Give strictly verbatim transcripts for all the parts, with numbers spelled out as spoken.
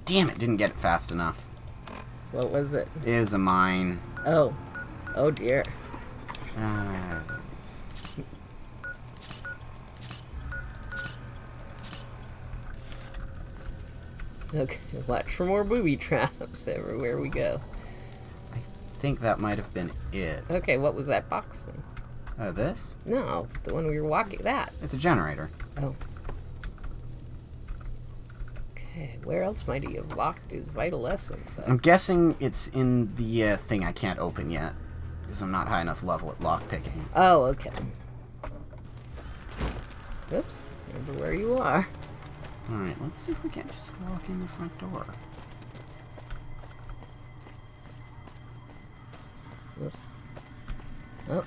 Damn it, didn't get it fast enough. What was it? It is a mine. Oh. Oh dear. Uh, Okay, watch for more booby traps everywhere we go. I think that might have been it. Okay, what was that box thing? Uh, this? No, the one we were walking. That. It's a generator. Oh. Okay, where else might he have locked his vital lessons? I'm guessing it's in the uh, thing I can't open yet. Because I'm not high enough level at lockpicking. Oh, okay. Oops, remember where you are. Alright, let's see if we can't just walk in the front door. Oops. Oh.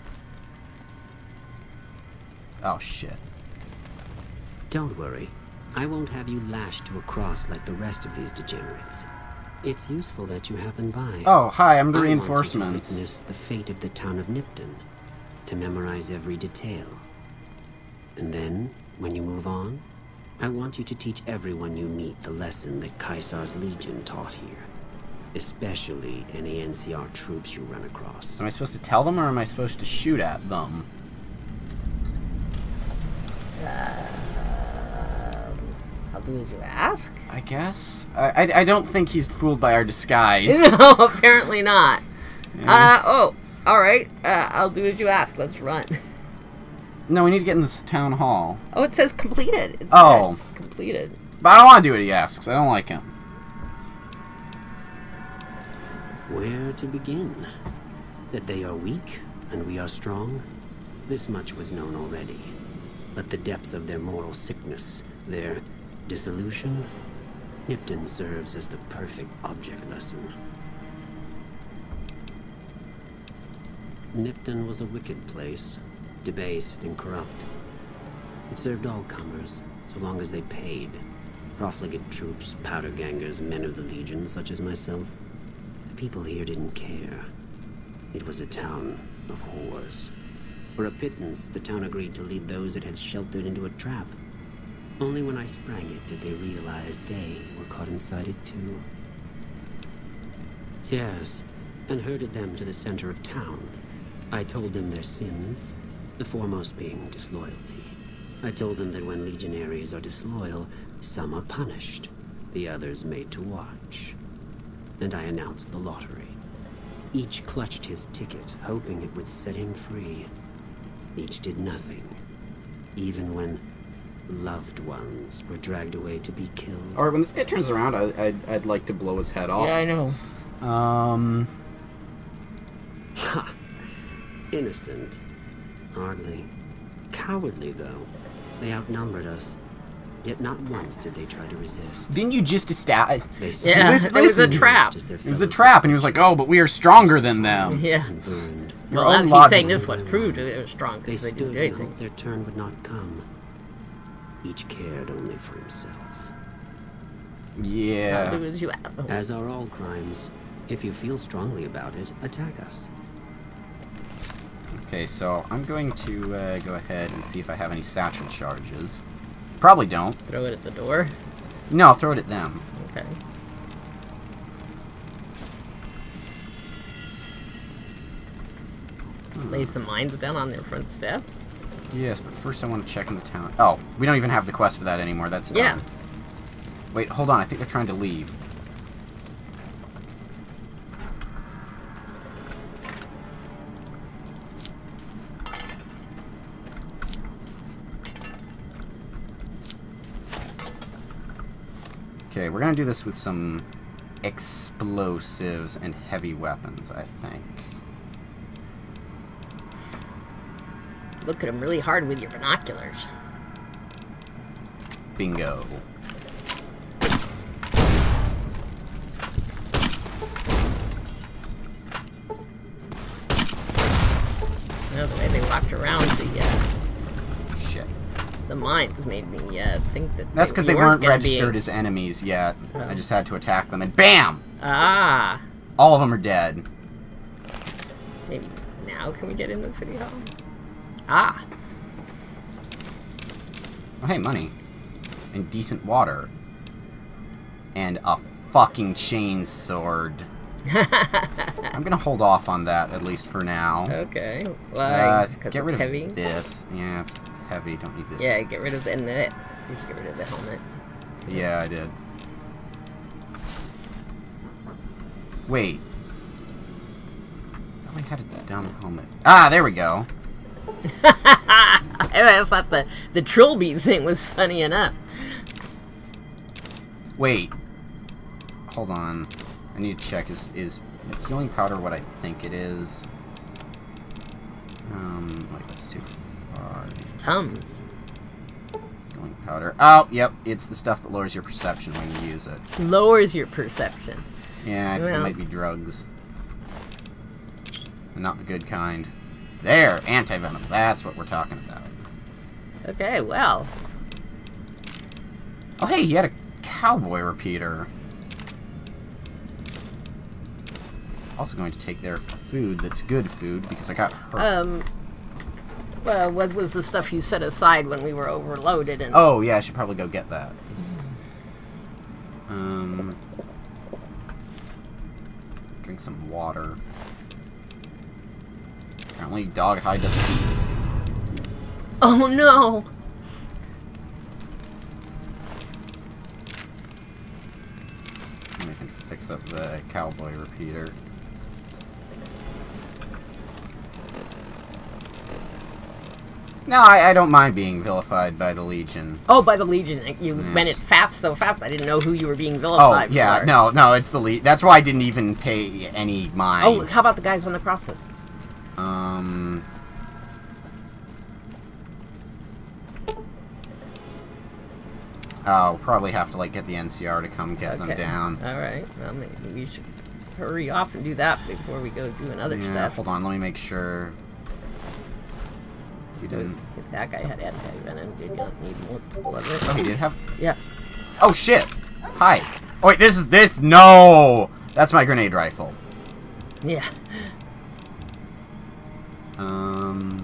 Oh, shit. Don't worry. I won't have you lashed to a cross like the rest of these degenerates. It's useful that you happen by. Oh, hi, I'm the I want you to reinforcements. witness the fate of the town of Nipton, to memorize every detail. And then, when you move on, I want you to teach everyone you meet the lesson that Caesar's Legion taught here. Especially any N C R troops you run across. Am I supposed to tell them, or am I supposed to shoot at them? How do you ask? I guess. I, I, I don't think he's fooled by our disguise. No, apparently not. Yeah. Uh, oh, alright. Uh, I'll do as you ask. Let's run. No, we need to get in this town hall. Oh, it says completed. It Oh. said completed. But I don't want to do what he asks. I don't like him. Where to begin? That they are weak, and we are strong? This much was known already. But the depths of their moral sickness, their dissolution, Nipton serves as the perfect object lesson. Nipton was a wicked place, debased and corrupt. It served all comers, so long as they paid. Profligate troops, powder gangers, men of the Legion, such as myself. The people here didn't care. It was a town of whores. For a pittance, the town agreed to lead those it had sheltered into a trap. Only when I sprang it did they realize they were caught inside it too. Yes, and herded them to the center of town. I told them their sins, the foremost being disloyalty. I told them that when legionaries are disloyal, some are punished, the others made to watch. And I announced the lottery. Each clutched his ticket, hoping it would set him free. Each did nothing, even when loved ones were dragged away to be killed. Alright, when this guy turns around, I, I'd, I'd like to blow his head off. Yeah, I know. Um... Ha! Innocent. Hardly. Cowardly, though. They outnumbered us. Yet not once did they try to resist. Didn't you just establish... They Yeah, Listen, it was a listen. trap. It was a trap, and he was like, oh, but we are stronger than them. Yeah. Burned. Your Well, own as he's logic. saying this was proved it was strong They because they didn't stood do and anything. hoped their turn would not come. Each cared only for himself. I'll Yeah. do as you ask. As are all crimes. If you feel strongly about it, attack us. Okay, so I'm going to uh, go ahead and see if I have any satchel charges. Probably don't. Throw it at the door. No, I'll throw it at them. Okay. Lay some mines down on their front steps. Yes, but first I want to check in the town. Oh, we don't even have the quest for that anymore. That's done. Yeah. Wait, hold on. I think they're trying to leave. Okay, we're gonna do this with some explosives and heavy weapons, I think. Look at them really hard with your binoculars. Bingo. You know, the way they walked around the uh, Shit. the mines made me uh, think that That's because they weren't weren't gonna registered be... as enemies yet. Oh. I just had to attack them, and BAM! Ah, All of them are dead. maybe now can we get in the city hall? Ah, Oh, hey, money. And decent water. and a fucking chain sword. I'm gonna hold off on that, at least for now. Okay. Why? Uh, Because get it's rid heavy? of this. Yeah, it's heavy. Don't need this. Yeah, get rid of the net. You should get rid of the helmet. Yeah, I did. Wait. I thought we had a dumb helmet. Ah, there we go. I thought the, the trilby thing was funny enough. Wait. Hold on. I need to check. Is is healing powder what I think it is? Um, like that's too far. It's Tums. Healing powder. Oh, yep. It's the stuff that lowers your perception when you use it. Lowers your perception. Yeah, I think Well. it might be drugs. And not the good kind. There! Anti-venom. That's what we're talking about. Okay, well. Oh, hey, you had a cowboy repeater. Also going to take their food that's good food because I got hurt. Um, well, what was the stuff you set aside when we were overloaded? And Oh, yeah, I should probably go get that. Um, drink some water. Apparently, dog hide doesn't. Oh no! I can fix up the cowboy repeater. No, I, I don't mind being vilified by the Legion. Oh, by the Legion. You Yes. went it fast so fast, I didn't know who you were being Oh, vilified yeah, for. no, no, it's the Legion. That's why I didn't even pay any mind. Oh, how about the guys on the crosses? Um... Oh, probably have to, like, get the N C R to come get them down. Alright, well, maybe we should hurry off and do that before we go doing other Yeah, stuff. hold on, let me make sure. We didn't... Because if that guy had anti-venom, did you need multiple of it? Oh, he did have... Yeah. Oh, shit! Hi! Oh, wait, this is... This... No! That's my grenade rifle. Yeah. Um...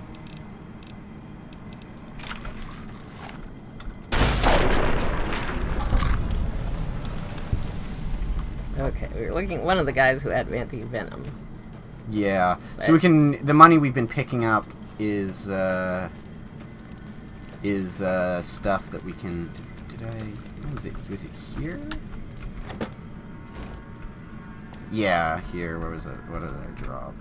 Okay, we were looking at one of the guys who had anti-venom. Yeah. But- So we can... The money we've been picking up is, uh... Is, uh, stuff that we can... Did, did I... Where was it? Was it here? Yeah, here. Where was it? What did I drop?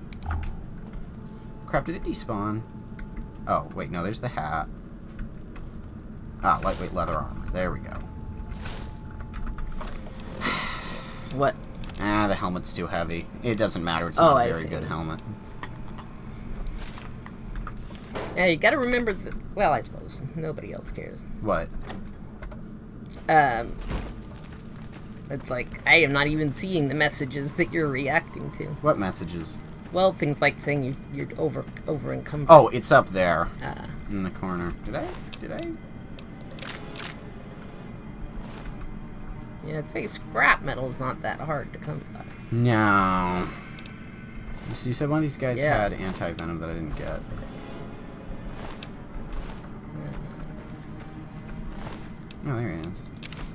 Crap, did it despawn? Oh, wait, no, there's the hat. Ah, lightweight leather armor. There we go. What? Ah, the helmet's too heavy. It doesn't matter. It's Oh, not a I very see. good helmet. Yeah, you gotta remember that... Well, I suppose. Nobody else cares. What? Um... It's like, I am not even seeing the messages that you're reacting to. What messages? Well, things like saying you, you're over over encumbered. Oh, it's up there. Ah. In the corner. Did I? Did I? Yeah, I'd say scrap metal's not that hard to come by. No. You see, you said one of these guys Yeah. had anti-venom that I didn't get. Oh, there he is.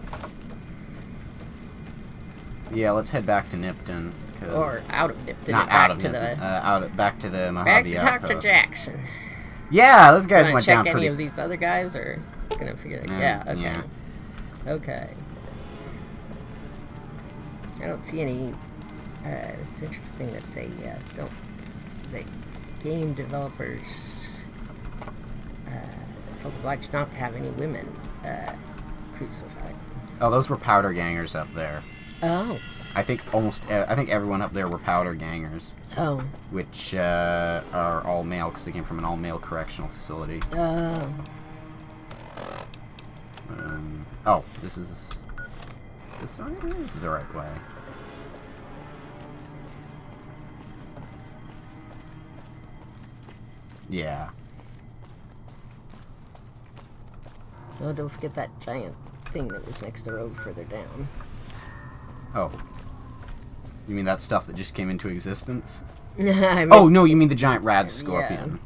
Yeah, let's head back to Nipton. 'cause- Or out of Nipton. not back out of to Nipton. the... Uh, out of, back to the Mojave Back to Doctor outpost. Jackson. Yeah, those guys Wanna went check down any pretty. of these other guys, or gonna figure it? Mm, Yeah. Okay. yeah. Okay. I don't see any. Uh, it's interesting that they uh, don't. The game developers uh, felt obliged not to have any women uh, crucified. Oh, those were powder gangers up there. Oh. I think almost. Uh, I think everyone up there were powder gangers, Oh. which uh, are all male because they came from an all-male correctional facility. Oh. Um, oh, this is. Is this the right way? This is the right way. Yeah. Oh, don't forget that giant thing that was next to the road further down. Oh. You mean that stuff that just came into existence? I mean, Oh, no, you mean the giant rad scorpion.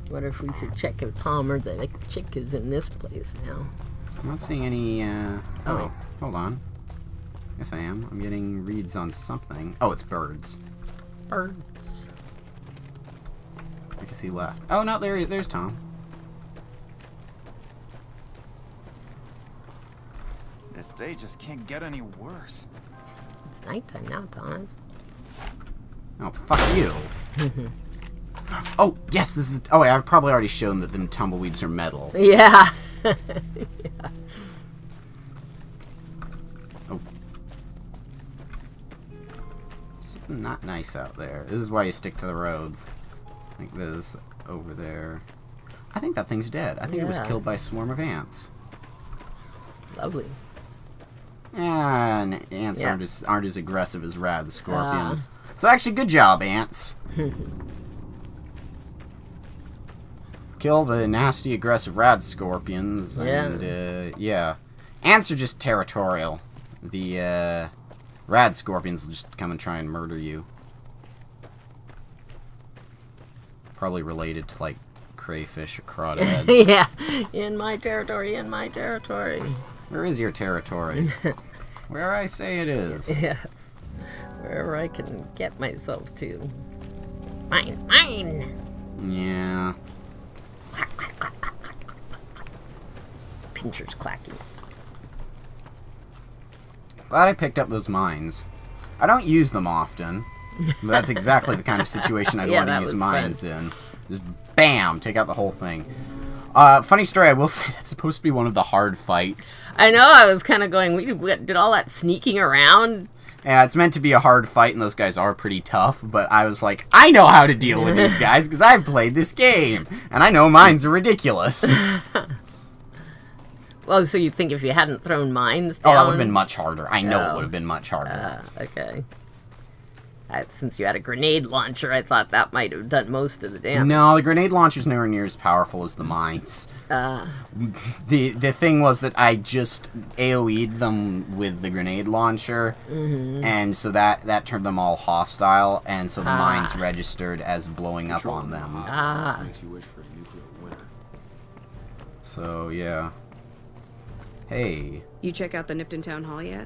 What if we should check if Tom or the chick is in this place now? I'm not seeing any, uh... Oh, Oh, hold on. Yes, I am. I'm getting reads on something. Oh, it's birds. Birds. I can see left. Oh, no, there, there's Tom. This day just can't get any worse. It's nighttime now, Thomas. Oh, fuck you. Oh, yes, this is the... Oh, wait, I've probably already shown that them tumbleweeds are metal. Yeah. Yeah. Oh. Something not nice out there. This is why you stick to the roads. Like this over there. I think that thing's dead. I think it was Yeah. killed by a swarm of ants. Lovely. Yeah, and ants Yeah. aren't as aren't as aggressive as rad scorpions. So actually, good job, ants. Kill the nasty, aggressive rad scorpions, Yeah. and uh, yeah, ants are just territorial. The uh, rad scorpions will just come and try and murder you. Probably related to like crayfish or crawdads. Yeah. In my territory, in my territory. Where is your territory? Where I say it is. Yes. Wherever I can get myself to. Mine, mine! Yeah. Clack, clack, clack, clack, clack, clack, clack. Pinchers clacking. Glad I picked up those mines. I don't use them often. But that's exactly the kind of situation I'd Yeah, want to that use was mines in. Just bam! Take out the whole thing. Uh, funny story, I will say that's supposed to be one of the hard fights. I know, I was kind of going, we did, did all that sneaking around. Yeah, it's meant to be a hard fight, and those guys are pretty tough, but I was like, I know how to deal with these guys, because I've played this game, and I know mines are ridiculous. Well, so you think if you hadn't thrown mines Oh, down? that would have been much harder. I know it Oh. would have been much harder. Uh, okay. I, since you had a grenade launcher, I thought that might have done most of the damage. No, the grenade launcher's nowhere near as powerful as the mines. Uh, The the thing was that I just AoE'd them with the grenade launcher, mm-hmm. and so that, that turned them all hostile, and so the Ah. mines registered as blowing up on them. Ah. Makes you wish for a nuclear winter. So, yeah. Hey. You check out the Nipton Town Hall yet?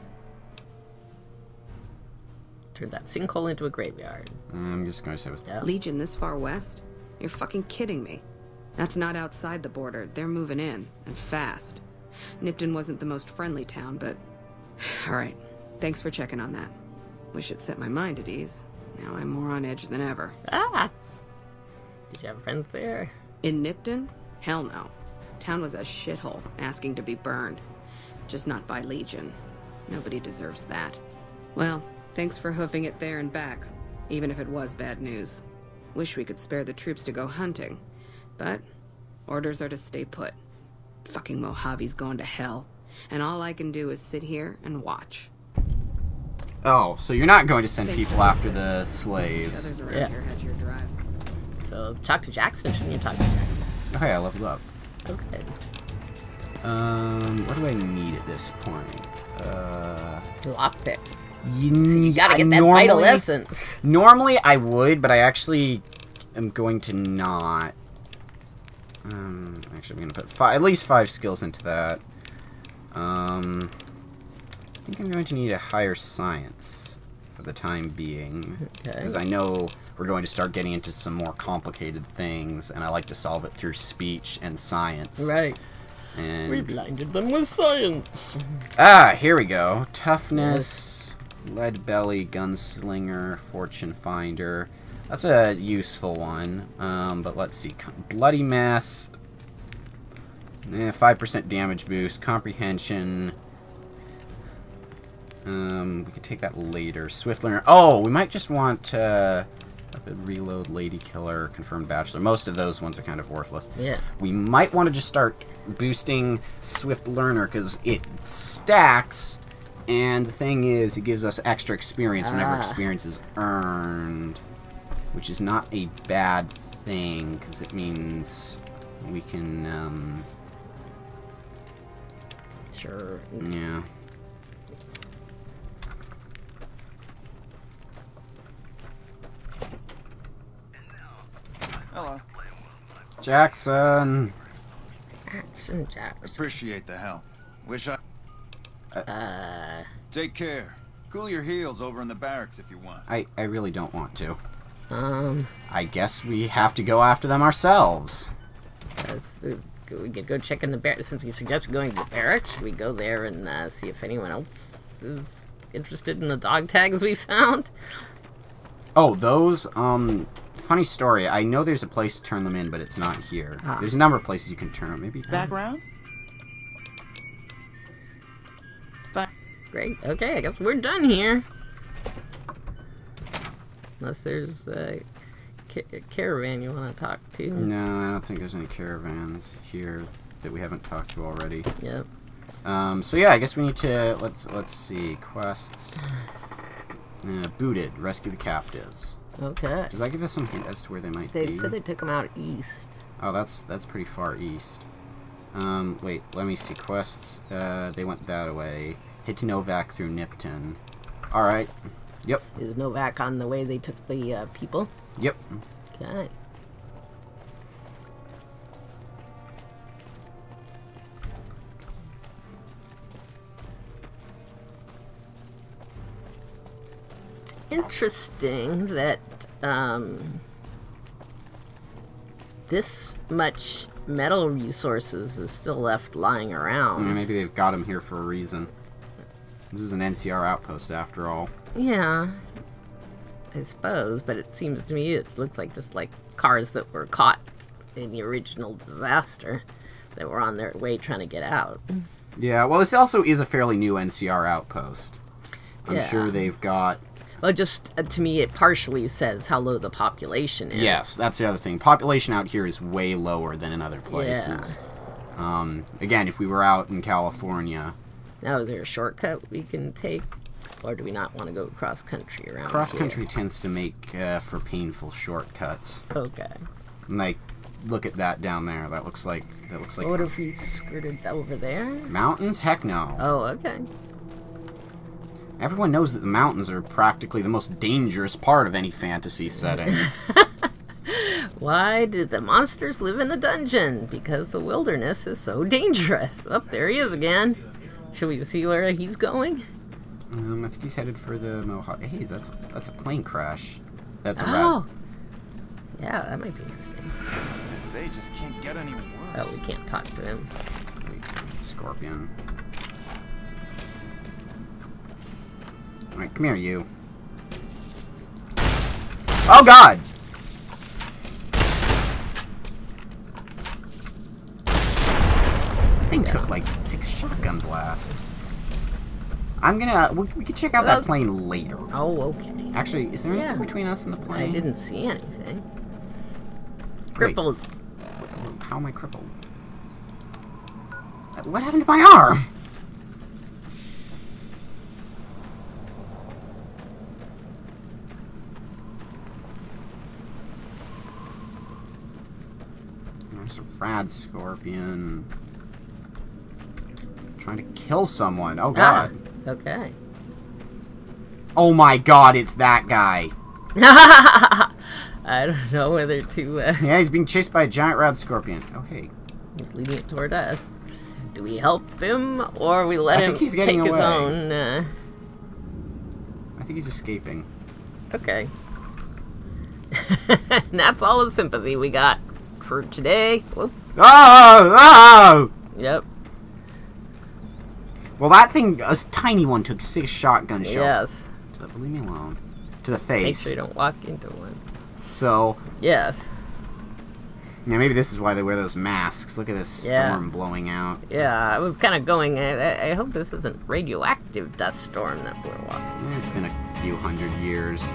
turned that sinkhole into a graveyard. I'm just going to say with Yeah. Legion this far west? You're fucking kidding me. That's not outside the border. They're moving in, and fast. Nipton wasn't the most friendly town, but... Alright, thanks for checking on that. Wish it set my mind at ease. Now I'm more on edge than ever. Ah! Did you have friends there? In Nipton? Hell no. Town was a shithole, asking to be burned. Just not by Legion. Nobody deserves that. Well, thanks for hoofing it there and back, even if it was bad news. Wish we could spare the troops to go hunting, but orders are to stay put. Fucking Mojave's going to hell, and all I can do is sit here and watch. Oh, so you're not going to send Thanks people for after assist. the slaves. Others around Yeah. here had your drive. So, talk to Jackson. Shouldn't you talk to Jackson? Oh, hey, I leveled up. Okay. Um, what do I need at this point? Uh, Lockpick. you, So you gotta I get that normally, vital essence. Normally I would, but I actually am going to not. Um, actually, I'm going to put five, at least five skills into that. Um, I think I'm going to need a higher science for the time being. Okay. Because I know we're going to start getting into some more complicated things, and I like to solve it through speech and science. Right. And We blinded them with science. Ah, here we go. Toughness, lead belly, gunslinger, fortune finder. That's a useful one. Um, but let's see. Com- Bloody mess. Eh, five percent damage boost. Comprehension. Um, we could take that later. Swift learner. Oh, we might just want uh, rapid reload, lady killer, confirmed bachelor. Most of those ones are kind of worthless. Yeah. We might want to just start boosting Swift Learner because it stacks, and the thing is, it gives us extra experience whenever Ah. experience is earned, which is not a bad thing because it means we can, um, Sure. yeah. Hello. Jackson! Action Jackson. Appreciate the help. Wish I... Uh... Take care. Cool your heels over in the barracks if you want. I, I really don't want to. Um... I guess we have to go after them ourselves. That's the, we could go check in the barracks. Since you suggested going to the barracks, should we go there and uh, see if anyone else is interested in the dog tags we found? Oh, those, um... funny story. I know there's a place to turn them in, but it's not here. Ah. There's a number of places you can turn them. Maybe... Background? Great. Okay, I guess we're done here. Unless there's a ca caravan you want to talk to. No, I don't think there's any caravans here that we haven't talked to already. Yep. Um, so yeah, I guess we need to, let's, let's see, quests. Uh, booted, rescue the captives. Okay. Does that give us some hint as to where they might They be? said they took them out east. Oh, that's, that's pretty far east. Um, wait, let me see, quests, uh, they went that way. Hit to Novak through Nipton. Alright. Yep. Is Novak on the way they took the uh, people? Yep. Okay. It's interesting that um, this much metal resources is still left lying around. Yeah, maybe they've got him here for a reason. This is an N C R outpost, after all. Yeah, I suppose, but it seems to me it looks like just like cars that were caught in the original disaster that were on their way trying to get out. Yeah, well, this also is a fairly new N C R outpost. I'm Yeah. sure they've got... Well, just uh, to me, it partially says how low the population is. Yes, that's the other thing. Population out here is way lower than in other places. Um, again, if we were out in California... Now, is there a shortcut we can take? Or do we not want to go cross country around Cross country here? tends to make uh, for painful shortcuts. Okay. Like, look at that down there. That looks like... That looks like... What if we skirted over there? Mountains? Heck no. Oh, okay. Everyone knows that the mountains are practically the most dangerous part of any fantasy setting. Why did the monsters live in the dungeon? Because the wilderness is so dangerous. Oh, there he is again. Should we see where he's going? Um, I think he's headed for the Mohawk. Hey, that's that's a plane crash. That's a Oh! Yeah, that might be interesting. This day just can't get any worse. Oh, we can't talk to him. rat scorpion. Alright, come here, you. Oh, God! That thing took like six shotgun blasts. I'm gonna... We, we can check out that plane later. Oh, okay. Actually, is there anything Yeah. between us and the plane? I didn't see anything. Crippled. Wait, how am I crippled? What happened to my arm? There's a rad scorpion. Trying to kill someone. Oh, God. Ah, okay. Oh, my God, it's that guy. I don't know whether to... Uh, Yeah, he's being chased by a giant rad scorpion. Oh, hey. he's leading it toward us. Do we help him, or we let I him think he's take getting his away. own... Uh... I think he's escaping. Okay. And that's all the sympathy we got for today. Whoop. Oh! Oh! Yep. Well, that thing, a tiny one, took six shotgun shells. Yes. To the, leave me alone. To the Make face. sure you don't walk into one. So, Yes. yeah, maybe this is why they wear those masks. Look at this storm Yeah. blowing out. Yeah, I was kind of going... I, I hope this isn't radioactive dust storm that we're walking. It's been a few hundred years.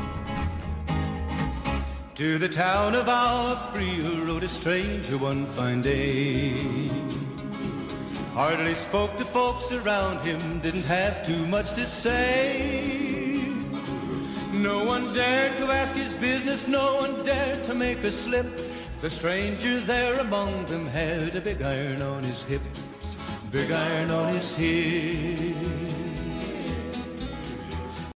To the town of our free rode a stranger one fine day. Hardly spoke to folks around him, didn't have too much to say. No one dared to ask his business, no one dared to make a slip. The stranger there among them had a big iron on his hip, big iron on his hip.